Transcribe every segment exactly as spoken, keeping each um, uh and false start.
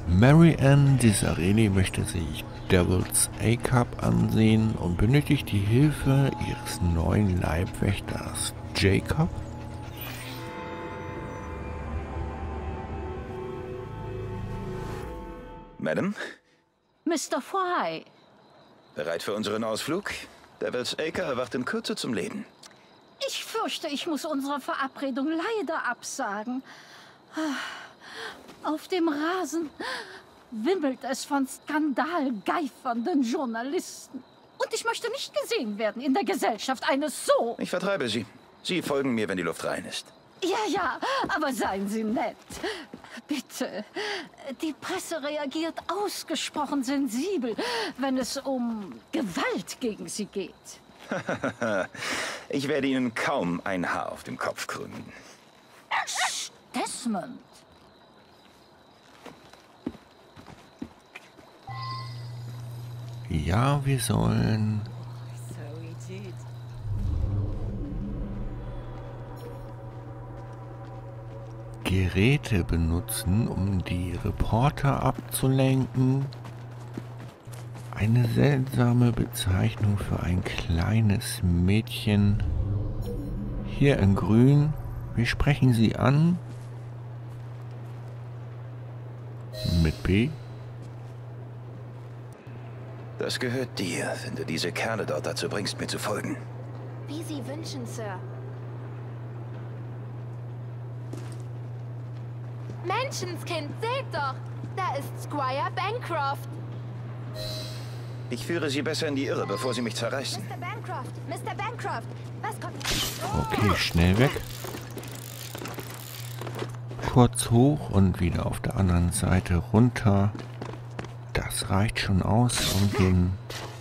Mary Ann Disareli möchte sich Devil's A-Cup ansehen und benötigt die Hilfe ihres neuen Leibwächters Jacob. Madam? Mister Fry. Bereit für unseren Ausflug? Devil's Acre erwacht in Kürze zum Leben. Ich fürchte, ich muss unsere Verabredung leider absagen. Auf dem Rasen wimmelt es von skandalgeifernden Journalisten. Und ich möchte nicht gesehen werden in der Gesellschaft eines so... Ich vertreibe Sie. Sie folgen mir, wenn die Luft rein ist. Ja, ja, aber seien Sie nett. Bitte. Die Presse reagiert ausgesprochen sensibel, wenn es um Gewalt gegen sie geht. Ich werde Ihnen kaum ein Haar auf dem Kopf krümmen. Desmond. Ja, wir sollen... Geräte benutzen, um die Reporter abzulenken. Eine seltsame Bezeichnung für ein kleines Mädchen. Hier in Grün. Wir sprechen sie an. Mit B. Das gehört dir, wenn du diese Kerle dort dazu bringst, mir zu folgen. Wie Sie wünschen, Sir. Menschenskind, seht doch! Da ist Squire Bancroft. Ich führe Sie besser in die Irre, bevor Sie mich zerreißen. Mister Bancroft, Mister Bancroft, was kommt... Okay, schnell weg. Kurz hoch und wieder auf der anderen Seite runter. Das reicht schon aus, um den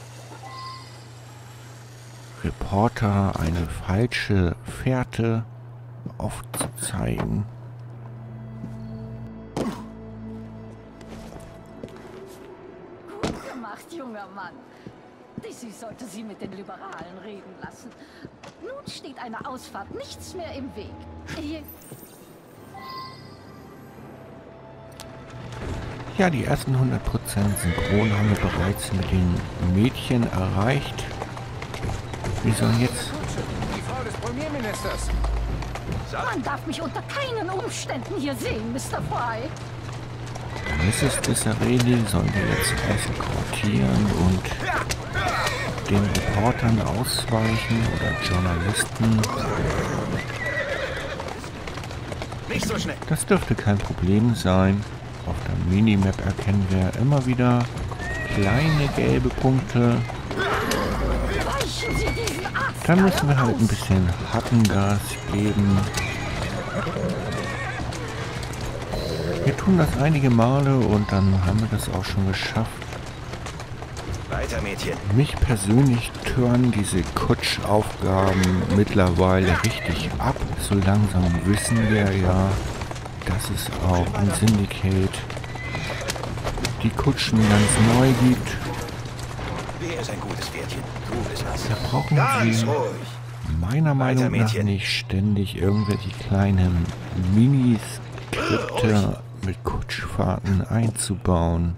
Reporter eine falsche Fährte aufzuzeigen. Junger Mann. Dizzy sollte Sie mit den Liberalen reden lassen. Nun steht eine Ausfahrt nichts mehr im Weg. Hier. Ja, die ersten hundert Prozent Synchron haben wir bereits mit den Mädchen erreicht. Wir sollen jetzt... Die Frau des Premierministers. Man darf mich unter keinen Umständen hier sehen, Mister Fry. Misses Disareli sollen wir jetzt eskortieren und den Reportern ausweichen oder Journalisten. Nicht so schnell. Das dürfte kein Problem sein. Auf der Minimap erkennen wir immer wieder kleine gelbe Punkte. Dann müssen wir halt ein bisschen Hackengas geben. Wir tun das einige Male und dann haben wir das auch schon geschafft. Weiter, Mädchen. Mich persönlich tören diese Kutschaufgaben mittlerweile richtig ab. So langsam wissen wir ja, dass es auch in Syndicate die Kutschen ganz neu gibt. Wer ist ein gutes Pferdchen? Du bist das. Da brauchen Ganz sie ruhig. meiner Meinung Weiter, nach Mädchen. nicht ständig irgendwelche kleinen Miniskripte mit Kutschfahrten einzubauen.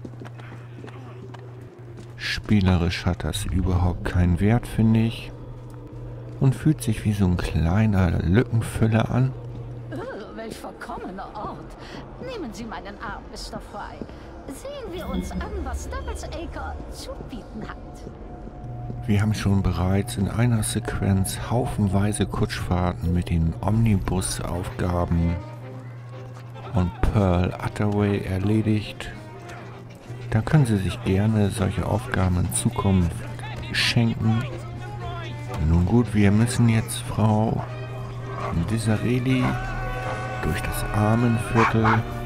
Spielerisch hat das überhaupt keinen Wert, finde ich. Und fühlt sich wie so ein kleiner Lückenfüller an. Oh, welch verkommener Ort. Nehmen Sie meinen Arm, Mister Fry. Sehen wir uns an, was Devil's Acre zu bieten hat. Wir haben schon bereits in einer Sequenz haufenweise Kutschfahrten mit den Omnibus-Aufgaben und Pearl Attaway erledigt. Da können Sie sich gerne solche Aufgaben in Zukunft schenken. Nun gut, wir müssen jetzt Frau Disareli durch das Armenviertel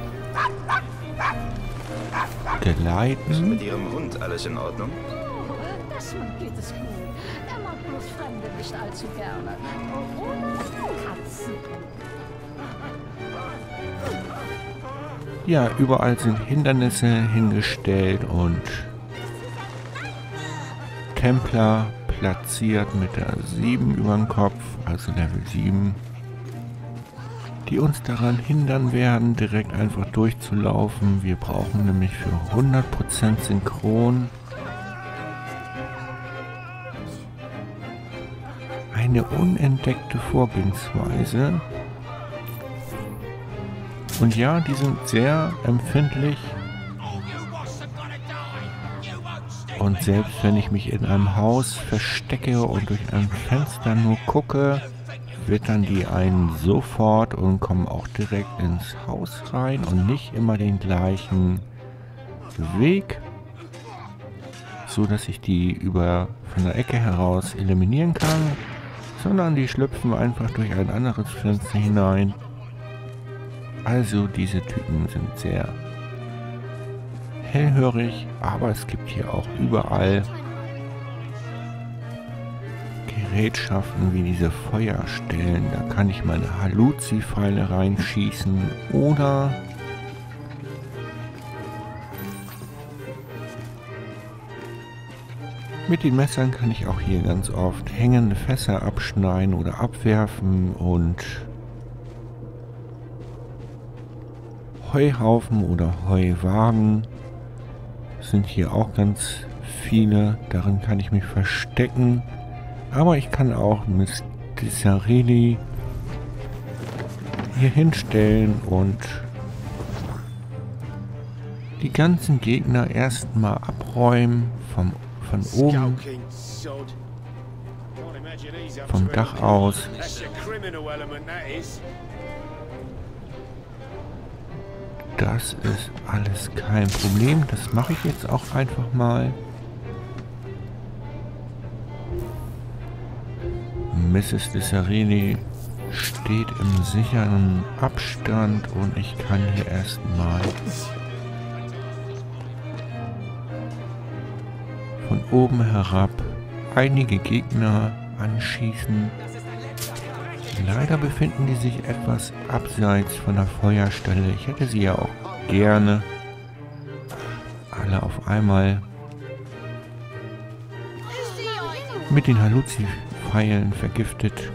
Ist geleiten. mit Ihrem Hund alles in Ordnung? Oh, Desmond geht es gut. Er mag bloß Fremde nicht allzu gerne. Oder Katzen. Ja, überall sind Hindernisse hingestellt und Templer platziert mit der sieben über den Kopf, also Level sieben. die uns daran hindern werden, direkt einfach durchzulaufen. Wir brauchen nämlich für hundert Prozent Synchron eine unentdeckte Vorgehensweise. Und ja, die sind sehr empfindlich. Und selbst wenn ich mich in einem Haus verstecke und durch ein Fenster nur gucke, wittern die einen sofort und kommen auch direkt ins Haus rein und nicht immer den gleichen Weg, so dass ich die über von der Ecke heraus eliminieren kann, sondern die schlüpfen einfach durch ein anderes Fenster hinein. Also diese Typen sind sehr hellhörig, aber es gibt hier auch überall Gerätschaften wie diese Feuerstellen. Da kann ich meine Haluzi-Pfeile reinschießen oder mit den Messern kann ich auch hier ganz oft hängende Fässer abschneiden oder abwerfen und Heuhaufen oder Heuwagen sind hier auch ganz viele. Darin kann ich mich verstecken. Aber ich kann auch Miss Disareli hier hinstellen und die ganzen Gegner erstmal abräumen vom, von oben, vom Dach aus. Das ist alles kein Problem. Das mache ich jetzt auch einfach mal. Misses Disareli steht im sicheren Abstand und ich kann hier erstmal von oben herab einige Gegner anschießen. Leider befinden die sich etwas abseits von der Feuerstelle. Ich hätte sie ja auch gerne alle auf einmal mit den Haluzi-Pfeilen vergiftet.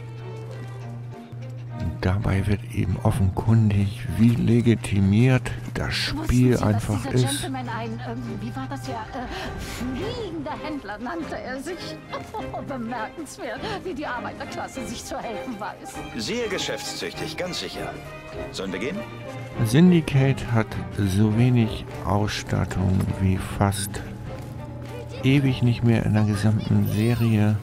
Dabei wird eben offenkundig, wie legitimiert das Spiel einfach ist. Gentleman ein, ähm, wie war das ja, äh, fliegender Händler nannte er sich. Oh, bemerkenswert, wie die Arbeiterklasse sich zu helfen weiß. Sehr geschäftstüchtig, ganz sicher. Sollen wir gehen? Syndicate hat so wenig Ausstattung wie fast ewig nicht mehr in der gesamten Serie.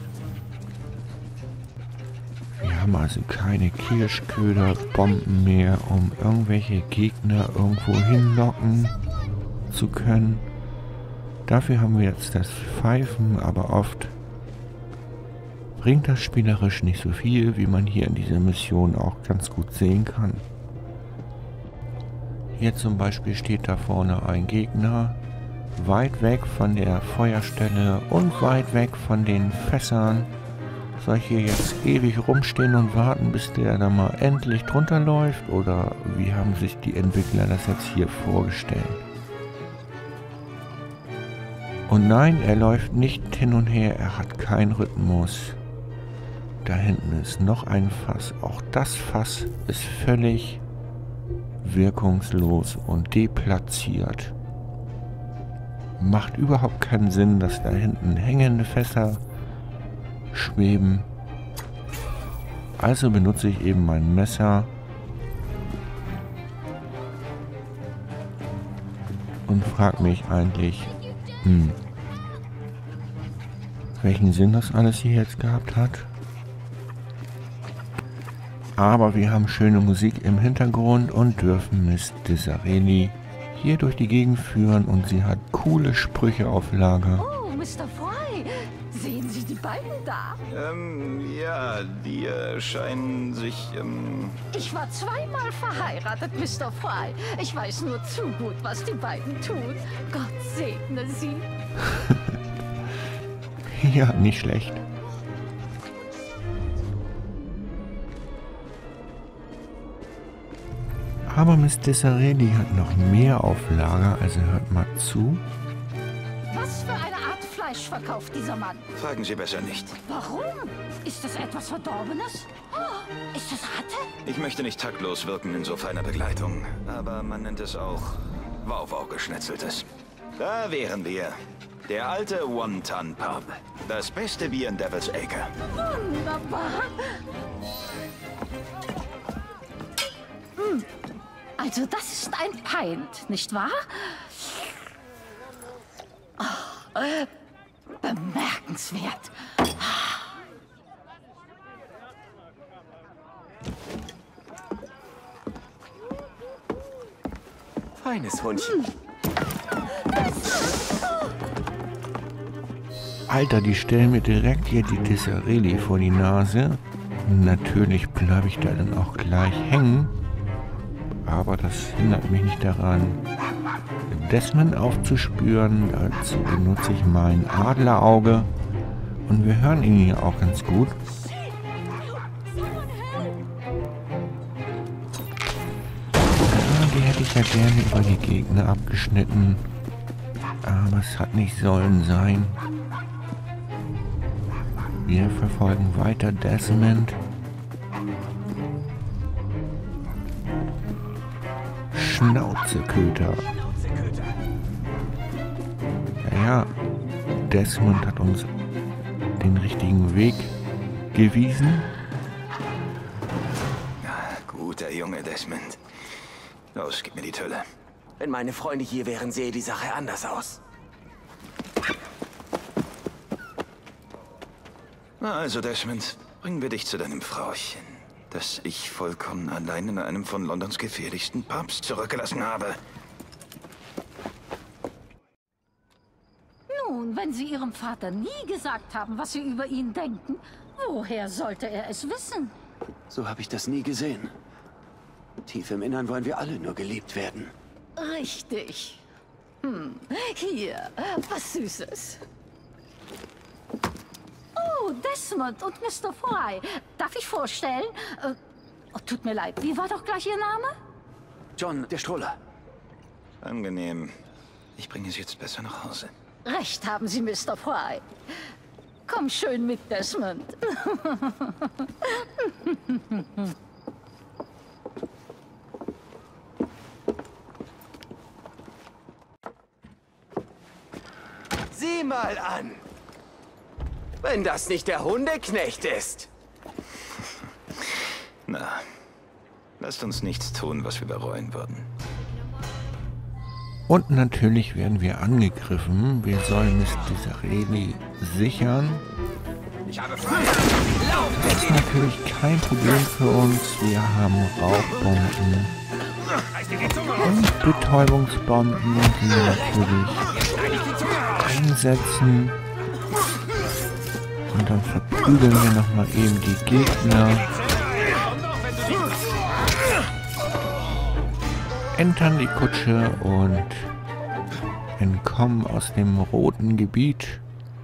Wir haben also keine Kirschköderbomben mehr, um irgendwelche Gegner irgendwo hinlocken zu können. Dafür haben wir jetzt das Pfeifen, aber oft bringt das spielerisch nicht so viel, wie man hier in dieser Mission auch ganz gut sehen kann. Hier zum Beispiel steht da vorne ein Gegner, weit weg von der Feuerstelle und weit weg von den Fässern. Soll ich hier jetzt ewig rumstehen und warten, bis der da mal endlich drunter läuft? Oder wie haben sich die Entwickler das jetzt hier vorgestellt? Und nein, er läuft nicht hin und her, er hat keinen Rhythmus. Da hinten ist noch ein Fass. Auch das Fass ist völlig wirkungslos und deplatziert. Macht überhaupt keinen Sinn, dass da hinten hängende Fässer schweben. Also benutze ich eben mein Messer und frage mich eigentlich, hm, welchen Sinn das alles hier jetzt gehabt hat. Aber wir haben schöne Musik im Hintergrund und dürfen Miss Disareli hier durch die Gegend führen und sie hat coole Sprüche auf Lager. Oh, Mister Fry, sehen Sie die beiden da? Ähm, ja, die äh, scheinen sich, ähm... Ich war zweimal verheiratet, Mister Fry. Ich weiß nur zu gut, was die beiden tun. Gott segne sie. Ja, nicht schlecht. Aber Miss Disareli hat noch mehr auf Lager, also hört mal zu. Was für eine Art Fleisch verkauft dieser Mann? Fragen Sie besser nicht. Warum? Ist das etwas Verdorbenes? Oh, Ist das Ratte? Ich möchte nicht taktlos wirken in so feiner Begleitung, aber man nennt es auch Wauwau-Geschnetzeltes. Da wären wir. Der alte One-Ton-Pub. Das beste Bier in Devil's Acre. Wunderbar. Hm. Also das ist ein Pint, nicht wahr? Oh, äh, bemerkenswert. Feines Hundchen. Alter, die stellen mir direkt hier die Disareli vor die Nase. Natürlich bleibe ich da dann auch gleich hängen. Aber das hindert mich nicht daran, Desmond aufzuspüren. Dazu benutze ich mein Adlerauge. Und wir hören ihn hier auch ganz gut. Ja, die hätte ich ja gerne über die Gegner abgeschnitten. Aber es hat nicht sollen sein. Wir verfolgen weiter Desmond. Schnauzeköter. Ja, ja, Desmond hat uns den richtigen Weg gewiesen. Guter Junge, Desmond. Los, gib mir die Tülle. Wenn meine Freunde hier wären, sähe die Sache anders aus. Na also, Desmond, bringen wir dich zu deinem Frauchen, das ich vollkommen allein in einem von Londons gefährlichsten Pubs zurückgelassen habe. Nun, wenn Sie Ihrem Vater nie gesagt haben, was Sie über ihn denken, woher sollte er es wissen? So habe ich das nie gesehen. Tief im Innern wollen wir alle nur geliebt werden. Richtig. Hm, hier, was Süßes. Oh, Desmond und Mister Fry. Darf ich vorstellen? Äh, oh, tut mir leid, wie war doch gleich Ihr Name? John, der Stroller. Angenehm. Ich bringe es jetzt besser nach Hause. Recht haben Sie, Mister Fry. Komm schön mit, Desmond. Sieh mal an! Wenn das nicht der Hundeknecht ist! Na, lasst uns nichts tun, was wir bereuen würden. Und natürlich werden wir angegriffen. Wir sollen Miss Disareli sichern. Ich habe Feuer! Das ist natürlich kein Problem für uns. Wir haben Rauchbomben und Betäubungsbomben, die wir natürlich einsetzen. Und dann verprügeln wir nochmal eben die Gegner. Entern die Kutsche und entkommen aus dem roten Gebiet.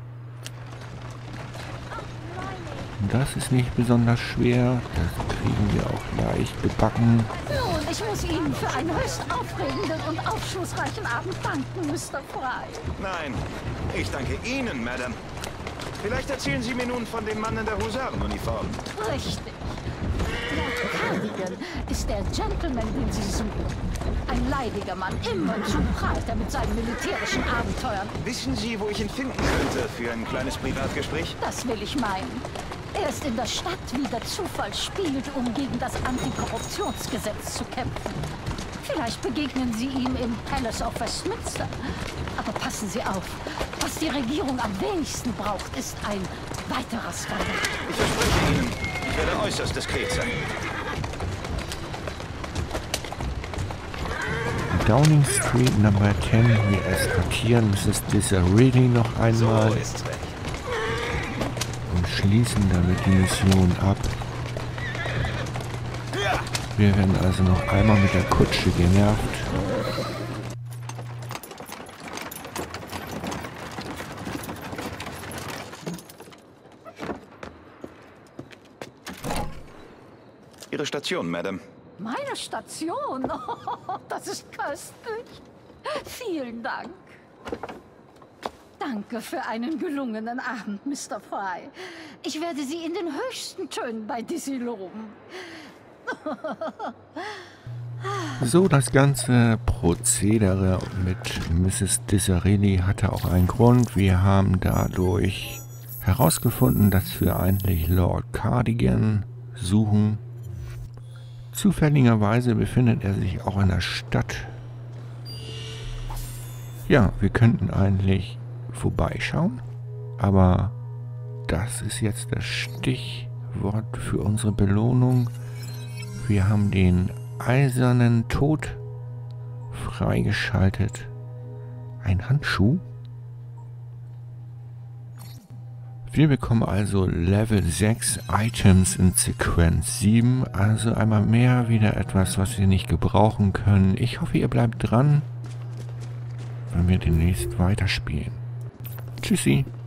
Das ist nicht besonders schwer, das kriegen wir auch leicht gebacken. Nun, ich muss Ihnen für einen höchst aufregenden und aufschlussreichen Abend danken, Mister Fry. Nein, ich danke Ihnen, Madame. Vielleicht erzählen Sie mir nun von dem Mann in der Husarenuniform. Richtig. Lord Cardigan ist der Gentleman, den Sie suchen. Ein leidiger Mann, immerzu prahlt er mit seinen militärischen Abenteuern. Wissen Sie, wo ich ihn finden könnte für ein kleines Privatgespräch? Das will ich meinen. Er ist in der Stadt, wie der Zufall spielt, um gegen das Antikorruptionsgesetz zu kämpfen. Vielleicht begegnen Sie ihm im Palace of Westminster. Aber passen Sie auf. Was die Regierung am wenigsten braucht, ist ein weiterer Skandal. Ich verspreche Ihnen, ich werde äußerst diskret sein. Downing Street Number zehn. Wir eskortieren Misses Disareli noch einmal So ist's recht. und schließen damit die Mission ab. Wir werden also noch einmal mit der Kutsche genervt. Ihre Station, Madame. Meine Station? Oh, das ist köstlich. Vielen Dank. Danke für einen gelungenen Abend, Mister Fry. Ich werde Sie in den höchsten Tönen bei Dizzy loben. So, das ganze Prozedere mit Misses Disarelli hatte auch einen Grund. Wir haben dadurch herausgefunden, dass wir eigentlich Lord Cardigan suchen. Zufälligerweise befindet er sich auch in der Stadt. Ja, wir könnten eigentlich vorbeischauen, aber das ist jetzt das Stichwort für unsere Belohnung. Wir haben den eisernen Tod freigeschaltet. Ein Handschuh. Wir bekommen also Level sechs Items in Sequenz sieben. Also einmal mehr wieder etwas, was wir nicht gebrauchen können. Ich hoffe, ihr bleibt dran, wenn wir demnächst weiterspielen. Tschüssi.